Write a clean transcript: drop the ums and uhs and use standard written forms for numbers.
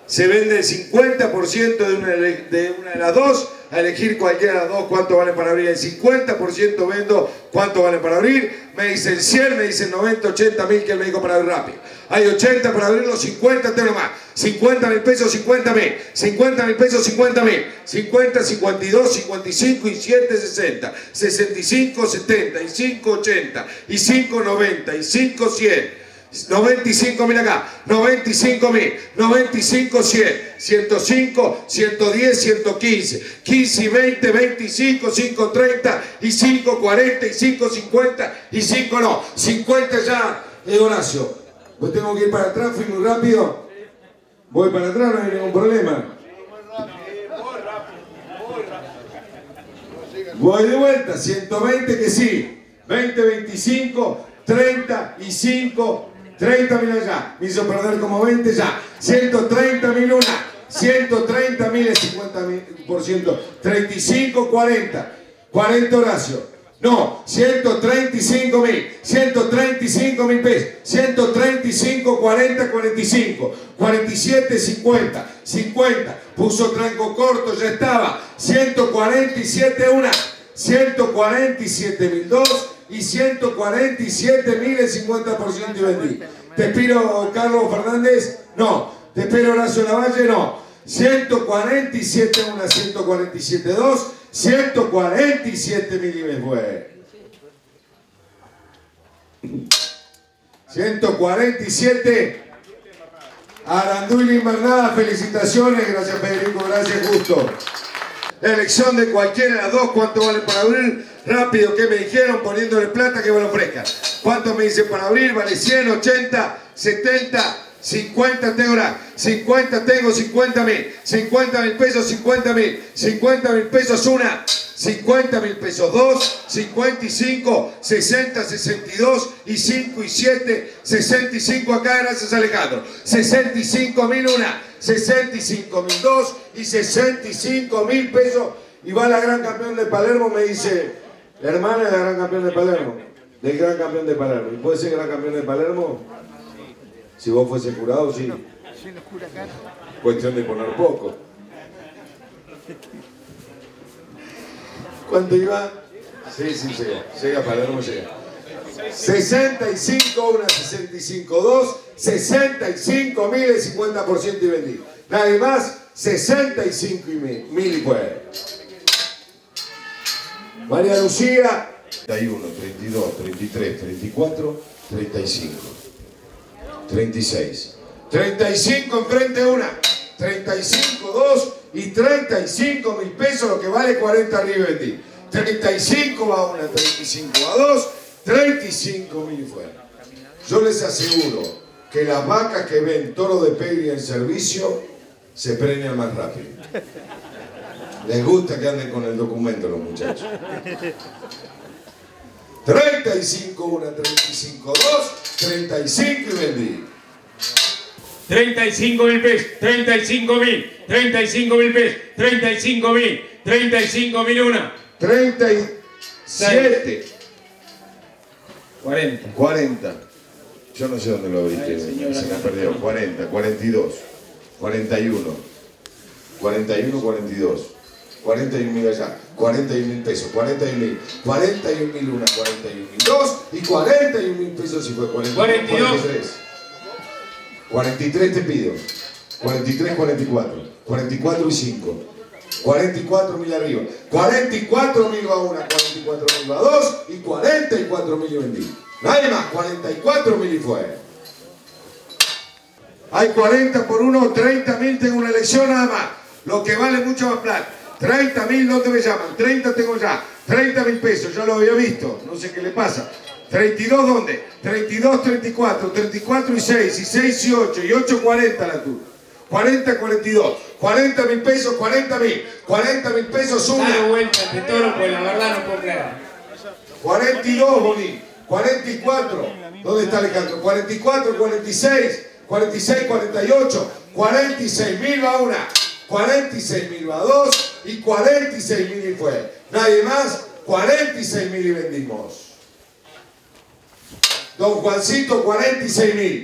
Se vende el 50% de una de las dos, a elegir cualquiera de las dos cuánto vale para abrir. El 50% vendo cuánto vale para abrir. Me dicen 100, me dicen 90, 80 mil que él me dijo para abrir rápido. Hay 80 para abrirlo, 50 tengo más. 50 mil pesos, 50 mil. 50 mil pesos, 50 mil. 50, 52, 55 y 7, 60. 65, 70 y 5, 80 y 5, 90 y 5, 100. 95 mil acá, 95 mil, 95, 100, 105, 110, 115, 15 y 20, 25, 5, 30 y 5, 40 y 5, 50 y 5 no, 50 ya, Horacio. Pues tengo que ir para atrás, fui muy rápido. Voy para atrás, no hay ningún problema. Voy de vuelta, 120 que sí, 20, 25, 35, 30 mil allá, me hizo perder como 20 ya, 130 mil una, 130 mil es 50%, 35, 40, 40 Horacio, no, 135 mil, 135 mil pesos, 135, 40, 45, 47, 50, 50, puso tranco corto, ya estaba, 147 una, 147 mil dos, y 147 mil el 50% y vendí. Te espero Carlos Fernández, no. Te espero Horacio Lavalle, no. 147 una, 147 2, 147 mil y me fue. 147 Arandul Invernada, felicitaciones, gracias Federico, gracias Justo. Elección de cualquiera de las dos, ¿cuánto vale para abrir? Rápido, ¿qué me dijeron? Poniéndole plata que me lo ofrezcan. ¿Cuánto me dicen para abrir? Vale 100, 80, 70, 50 tengo ahora. 50 tengo, 50 mil. 50 mil pesos, 50 mil. 50 mil pesos una. 50 mil pesos dos. 55, 60, 62 y 5 y 7, 65 acá, gracias Alejandro. 65 mil una. 65 mil dos y 65 mil pesos. Y va la gran campeón de Palermo, me dice, la hermana de la gran campeón de Palermo, del gran campeón de Palermo. ¿Y puede ser gran campeón de Palermo? Si vos fuese jurado, sí. Cuestión de poner poco. ¿Cuánto iba? Sí, llega. Llega Palermo, llega. 65, una 65, 2, 65 mil, el 50% y vendí. Nadie más, 65 mil y puede. María Lucía. 31, 32, 33, 34, 35, 36. 35 enfrente una, 35, 2 y 35 mil pesos, lo que vale 40 arriba y vendí. 35 va una, 35 va dos. 35 mil fuera. Yo les aseguro que las vacas que ven toro de pegri en servicio se preñan más rápido. Les gusta que anden con el documento los muchachos. 35 una, 35 dos, 35 y vendí. 35 mil pesos, 35 mil, 35 mil pesos, 35 mil, 35 mil una. 37. 40. 40. Yo no sé dónde lo abriste, se me perdió. 40, 42, 41, 41, 42, 41 mil allá, 41 mil pesos, 41 mil, 41 mil una, 41 mil dos y 41 mil pesos si fue 42. 43. 43 te pido, 43, 44, 44 y 5. 44 mil arriba, 44 mil va una, 44 mil va dos y 44 mil y vendí. Nadie más, 44 mil y fue. Hay 40 por uno, 30 mil, tengo una elección nada más. Lo que vale mucho más plata. 30 mil, no te me llaman, 30 tengo ya. 30 mil pesos, yo lo había visto, no sé qué le pasa. 32 ¿dónde? 32, 34, 34 y 6, y 6 y 8, y 8, 40 la tuya. 40, 42, 40 mil pesos, 40 mil pesos una. Dale vuelta este toro, pues la verdad no puedo creer. 42, Boní, 44, ¿dónde está Alejandro? 44, 46, 46, 48, 46 mil va una, 46 mil va dos y 46 mil y fue. Nadie más, 46 mil y vendimos. Don Juancito, 46 mil.